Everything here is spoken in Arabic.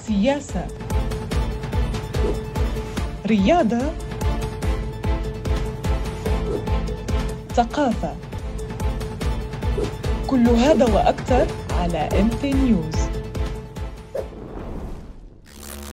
سياسة، رياضة، ثقافة، كل هذا وأكثر على MT News.